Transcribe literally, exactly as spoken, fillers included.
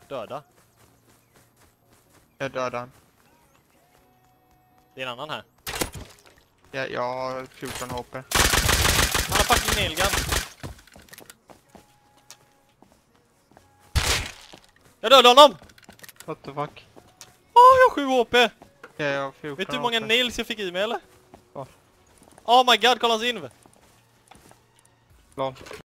Döda. Jag dödar han. Det är en annan här. Ja, jag har fjorton H P. Han har fucking nailgun. Jag dödade honom! What the fuck? Åh, oh, jag har sju H P! Ja, jag har fjorton Vet du hur många H P. nails jag fick i mig eller? Ja. Oh my god, kolla hans inv! Lång.